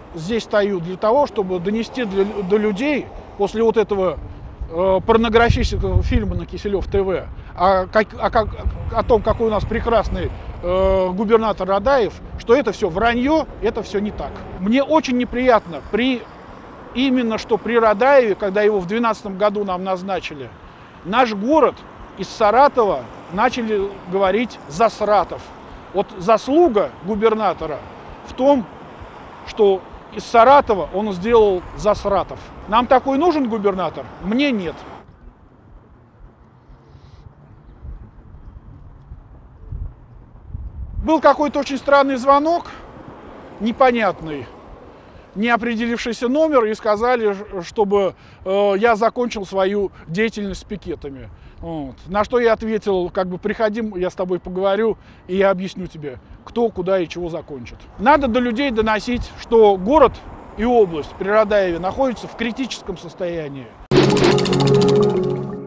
здесь стою для того, чтобы донести до людей после вот этого порнографического фильма на Киселев ТВ о том, какой у нас прекрасный губернатор Радаев, что это все вранье, это все не так. Мне очень неприятно именно что при Радаеве, когда его в 2012 году нам назначили, наш город из Саратова начали говорить «Засратов». Вот заслуга губернатора в том, что из Саратова он сделал Засратов. Нам такой нужен губернатор? Мне нет. Был какой-то очень странный звонок, непонятный, не определившийся номер, и сказали, чтобы я закончил свою деятельность с пикетами. Вот. На что я ответил, как бы приходи, я с тобой поговорю, и я объясню тебе, кто, куда и чего закончит. Надо до людей доносить, что город и область при Радаеве находятся в критическом состоянии.